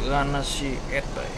Gana si eta.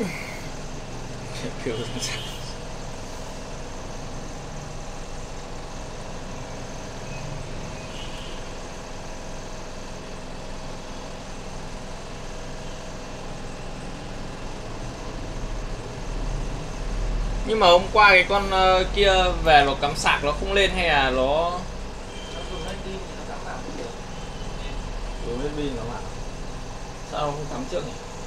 Kiểu nhưng mà hôm qua cái con kia về nó cắm sạc nó không lên hay là nó dùng hết pin thì nó cắm vào cũng được. dùng hết pin nó mà sao nó không cắm trước nhỉ?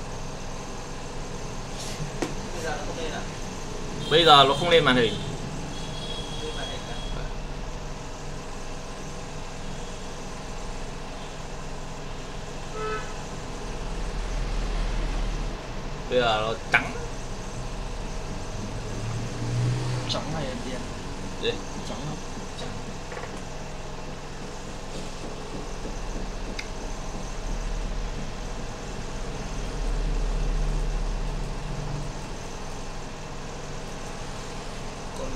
Bây giờ nó không lên à? Bây giờ nó không lên màn hình. Lên màn hình à? Bây giờ nó trắng. Trống hay là đen? Gì? Trống không? Trắng. Còn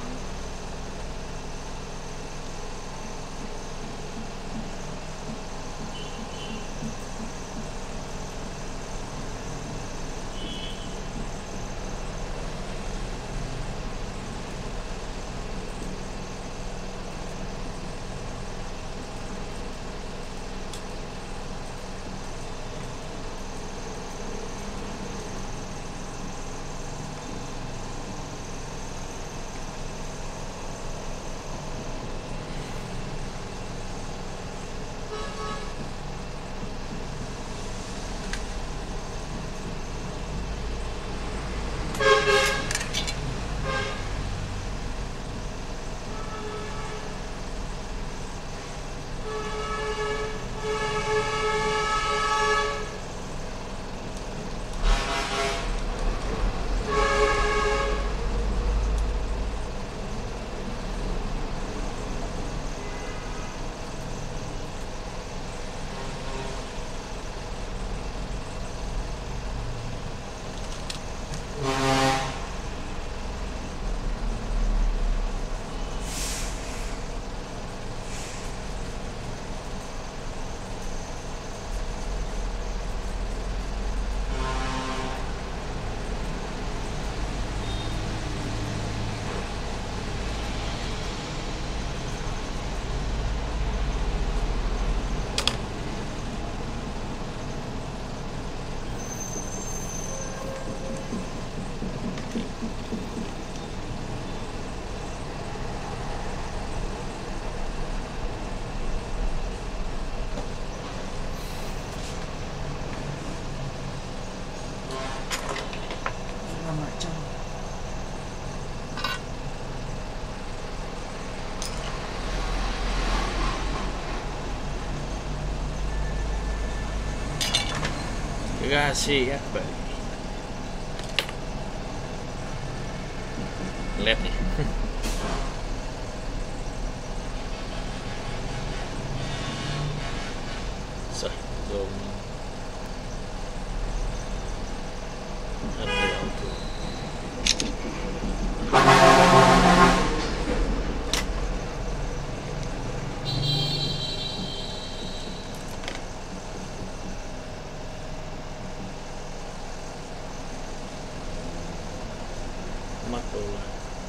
nằm lại trong. Galaxy S7 led nhỉ. Rồi dùng mắt đồ là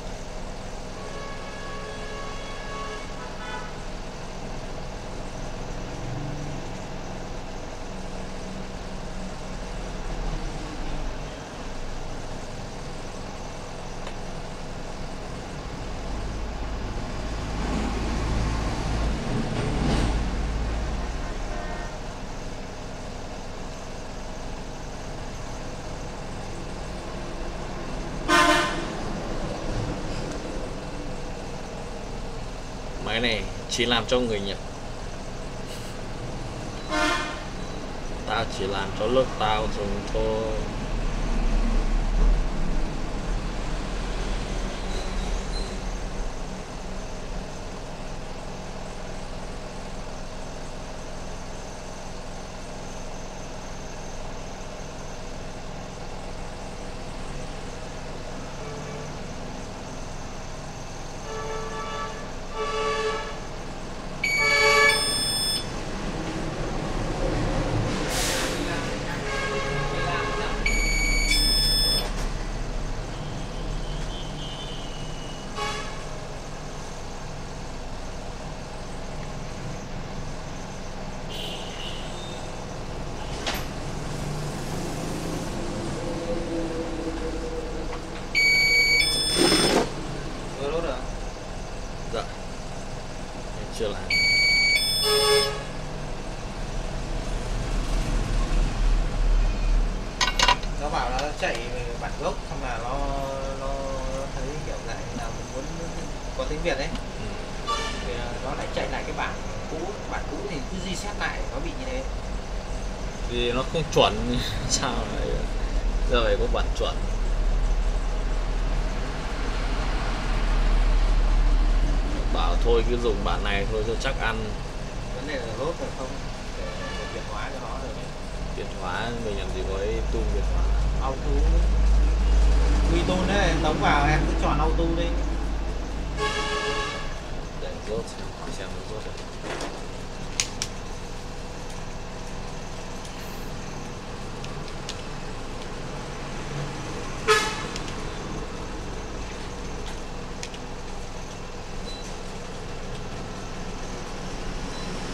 máy này chỉ làm cho người Nhật, tao chỉ làm cho lớp tao dùng thôi. bảo nó chạy bản gốc, xong là nó thấy kiểu lại là mình muốn có tiếng Việt đấy, thì nó lại chạy lại cái bản cũ thì cứ reset lại nó bị như thế. Vì nó không chuẩn sao lại giờ phải có bản chuẩn. Bảo thôi cứ dùng bản này thôi cho chắc ăn. Vấn đề là lốt rồi không để Việt hóa cho nó rồi đấy. Việt hóa mình làm gì có cái tool Việt hóa. Auto quy tool đấy, tống vào em cứ chọn auto đi. Để rốt xem nó rốt được.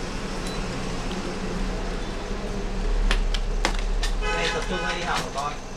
Đây tập trung hay đi học của con.